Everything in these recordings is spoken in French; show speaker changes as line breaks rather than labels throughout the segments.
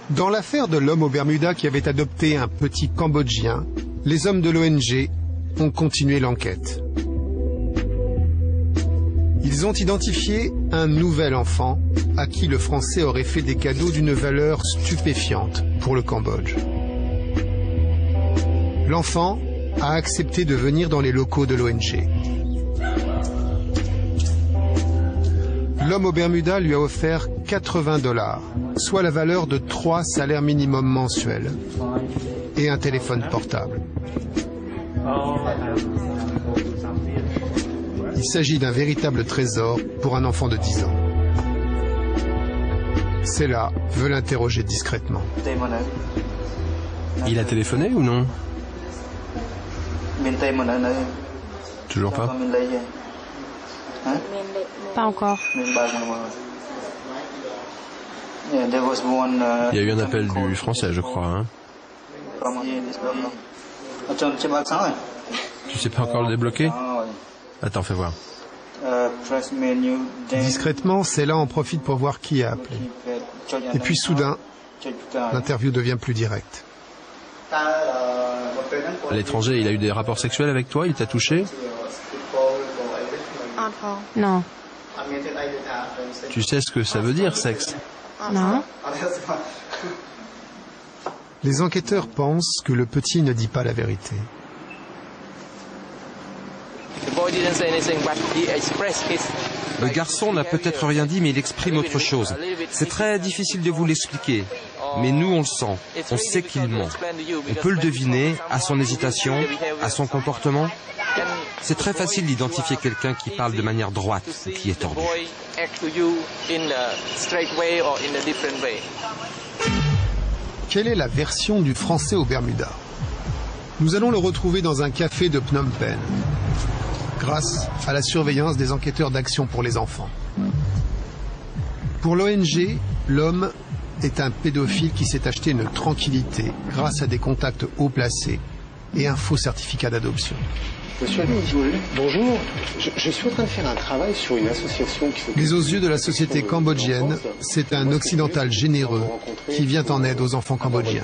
Dans l'affaire de l'homme aux Bermudas qui avait adopté un petit Cambodgien, les hommes de l'ONG ont continué l'enquête. Ils ont identifié un nouvel enfant à qui le Français aurait fait des cadeaux d'une valeur stupéfiante pour le Cambodge. L'enfant a accepté de venir dans les locaux de l'ONG. L'homme aux Bermudas lui a offert 80 $, soit la valeur de 3 salaires minimum mensuels, et un téléphone portable. Il s'agit d'un véritable trésor pour un enfant de 10 ans. Cella veut l'interroger discrètement.
Il a téléphoné ou non? Toujours pas?
Pas encore.
Il y a eu un appel du Français, je crois. Hein? Tu sais pas encore le débloquer? Attends, fais voir.
Discrètement, Cella en profite pour voir qui a appelé. Et puis soudain, l'interview devient plus directe.
À l'étranger, il a eu des rapports sexuels avec toi? Il t'a touché?
Non.
Tu sais ce que ça veut dire, sexe?
Non.
Les enquêteurs pensent que le petit ne dit pas la vérité.
Le garçon n'a peut-être rien dit, mais il exprime autre chose. C'est très difficile de vous l'expliquer, mais nous on le sent. On sait qu'il ment. On peut le deviner à son hésitation, à son comportement. C'est très facile d'identifier quelqu'un qui parle de manière droite ou qui est tordu.
Quelle est la version du Français aux Bermudas? Nous allons le retrouver dans un café de Phnom Penh, grâce à la surveillance des enquêteurs d'Action pour les enfants. Pour l'ONG, l'homme est un pédophile qui s'est acheté une tranquillité grâce à des contacts haut placés et un faux certificat d'adoption.
Monsieur, bonjour. Je suis en train de faire un travail sur une association qui...
Mais aux yeux de la société cambodgienne, c'est un occidental généreux qui vient en aide aux enfants cambodgiens.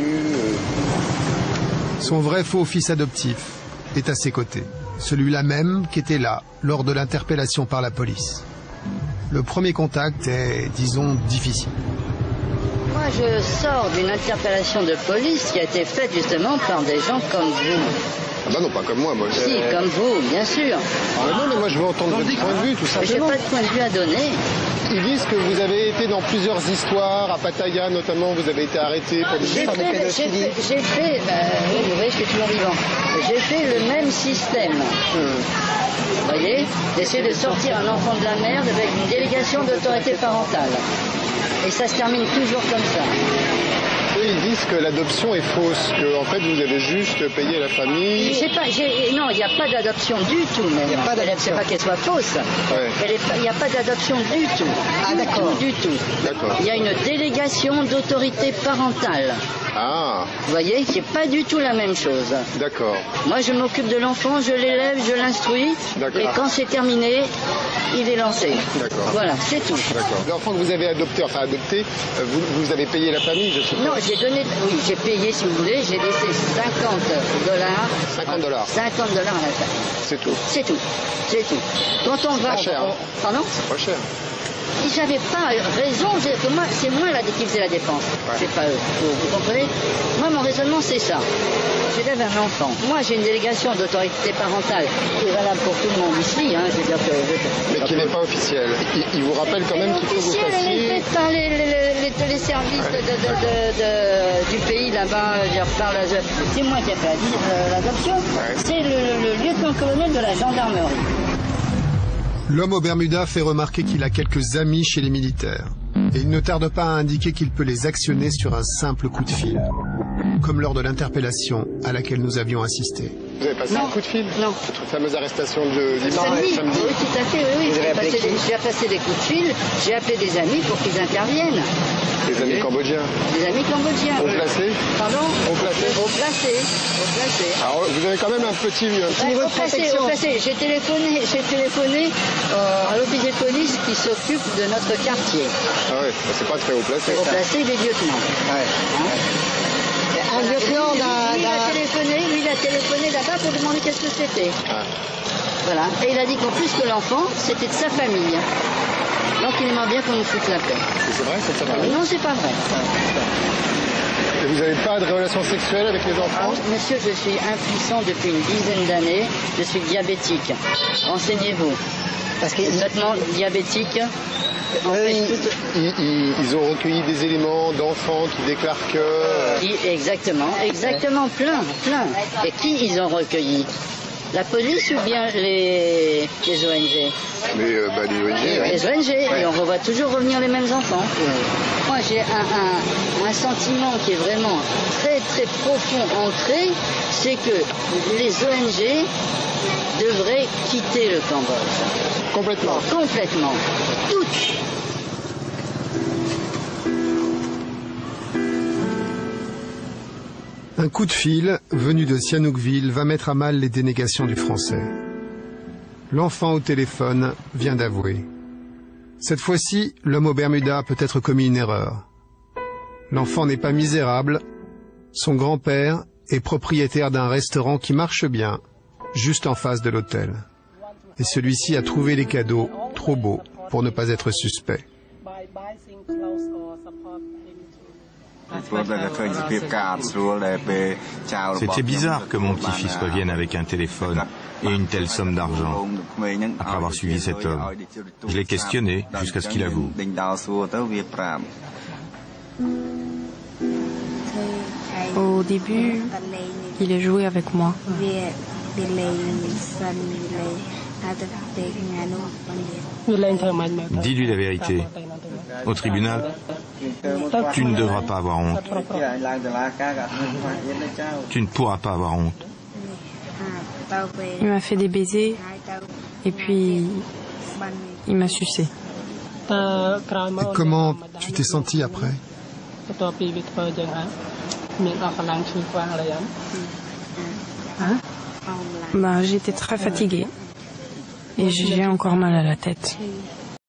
Son vrai faux fils adoptif est à ses côtés. Celui-là même qui était là lors de l'interpellation par la police. Le premier contact est, disons, difficile.
Moi, je sors d'une interpellation de police qui a été faite justement par des gens comme vous.
Ah bah non, pas comme moi.
Si, comme vous, bien sûr.
Ah non, mais moi je veux entendre votre point de vue, tout simplement.
J'ai pas de point de vue à donner.
Ils disent que vous avez été dans plusieurs histoires, à Pattaya notamment, vous avez été arrêté pour des histoires de pédophilie.
J'ai fait, vous voyez, je suis toujours vivant. J'ai fait le même système. Vous voyez, d'essayer de sortir un enfant de la merde avec une délégation d'autorité parentale. Et ça se termine toujours comme ça.
Et ils disent que l'adoption est fausse, que en fait vous avez juste payé la famille.
Non, il n'y a pas d'adoption du tout, même. C'est pas qu'elle soit fausse.
Ouais.
Il n'y a pas d'adoption du tout. Ah d'accord. Du tout.
D'accord.
Il y a une délégation d'autorité parentale.
Ah.
Vous voyez, c'est pas du tout la même chose.
D'accord.
Moi, je m'occupe de l'enfant, je l'élève, je l'instruis. Et quand c'est terminé, il est lancé.
D'accord.
Voilà, c'est tout.
D'accord. L'enfant que vous avez adopté, vous avez payé la famille, je suppose.
Non, j'ai payé, si vous voulez, j'ai laissé $50.
50 $.
50 $ à la fin.
C'est tout.
C'est tout. C'est tout. Quand on va.
Pas cher.
Pardon?
Pas cher.
J'avais pas raison, c'est moi qui faisais la dépense, ouais. C'est pas eux. Vous comprenez? Moi, mon raisonnement, c'est ça. J'élève un enfant. Moi, j'ai une délégation d'autorité parentale qui est valable pour tout le monde ici. Hein, je veux dire que,
mais qui n'est pas officielle. Il vous rappelle quand même qu'il faut que vous fassiez...
Elle est faite par les services du pays là-bas. C'est moi qui ai fait l'adoption. Ouais. C'est le lieutenant-colonel de la gendarmerie.
L'homme aux Bermudas fait remarquer qu'il a quelques amis chez les militaires. Et il ne tarde pas à indiquer qu'il peut les actionner sur un simple coup de fil. Comme lors de l'interpellation à laquelle nous avions assisté.
Vous avez passé un coup de fil? Non. Votre fameuse arrestation de
dimanche, samedi? Oui, tout à fait, oui. J'ai passé des coups de fil, j'ai appelé des amis pour qu'ils interviennent.
Les amis cambodgiens.
Des amis cambodgiens.
Au placé.
Pardon?
Au placé.
Au placé. Au placé.
Alors, vous avez quand même un petit niveau de protection.
Au placé. J'ai téléphoné à l'officier de police qui s'occupe de notre quartier.
Ah ouais, c'est pas très haut placé.
Au placé des lieutenants.
Ouais.
Hein? Un lieutenant lui, il a téléphoné là-bas pour demander qu'est-ce que c'était. Ah. Voilà. Et il a dit qu'en plus que l'enfant, c'était de sa famille. Donc il aimerait bien qu'on nous foute la paix.
C'est vrai, c'est pas vrai?
Non, c'est pas vrai.
Et vous n'avez pas de relation sexuelle avec les enfants?
Monsieur, je suis impuissant depuis une dizaine d'années. Je suis diabétique. Renseignez-vous. Parce que traitement diabétique.
Ils ont recueilli des éléments d'enfants qui déclarent que...
Exactement, plein. Et qui ils ont recueilli? La police ou bien les ONG?
Les ONG.
Les ONG, et on revoit toujours revenir les mêmes enfants. Moi, j'ai un sentiment qui est vraiment très très profond ancré, c'est que les ONG devraient quitter le Cambodge. Complètement. Toutes.
Un coup de fil venu de Sihanoukville va mettre à mal les dénégations du français. L'enfant au téléphone vient d'avouer. Cette fois-ci, l'homme aux Bermudas a peut-être commis une erreur. L'enfant n'est pas misérable. Son grand-père est propriétaire d'un restaurant qui marche bien, juste en face de l'hôtel. Et celui-ci a trouvé les cadeaux trop beaux pour ne pas être suspect.
C'était bizarre que mon petit-fils revienne avec un téléphone et une telle somme d'argent. Après avoir suivi cet homme, je l'ai questionné jusqu'à ce qu'il avoue.
Au début, il est joué avec moi.
Dis-lui la vérité. Au tribunal, tu ne devras pas avoir honte. Tu ne pourras pas avoir honte.
Il m'a fait des baisers et puis il m'a sucé.
Et comment tu t'es senti après?
J'étais très fatiguée et j'ai encore mal à la tête.